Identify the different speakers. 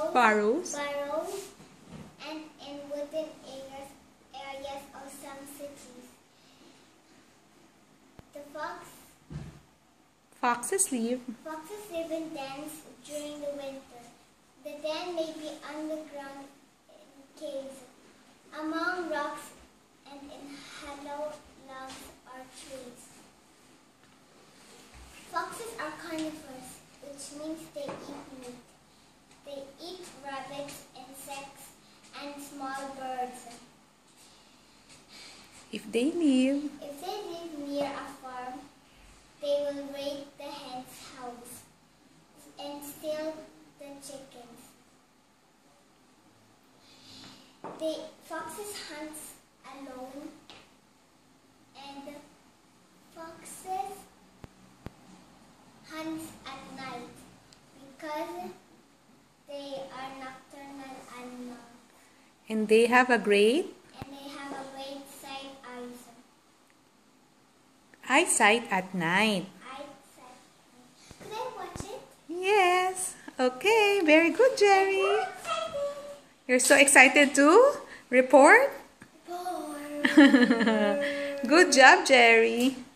Speaker 1: burrows,
Speaker 2: and in wooden areas of some cities. The
Speaker 1: foxes live
Speaker 2: in dens during the winter. The den may be underground in caves, among rocks, and in hollow logs or trees. Foxes are carnivores, which means they eat meat. They eat rabbits, insects, and small birds.
Speaker 1: if they live
Speaker 2: Near a farm, they will raid the hen's house and steal the chickens. Foxes hunt alone, and foxes hunt at night because they are nocturnal animals.
Speaker 1: and they have a great eyesight at night.
Speaker 2: Could I watch it?
Speaker 1: Yes. Okay, very good, Geri. You're so excited to report? Good job, Geri.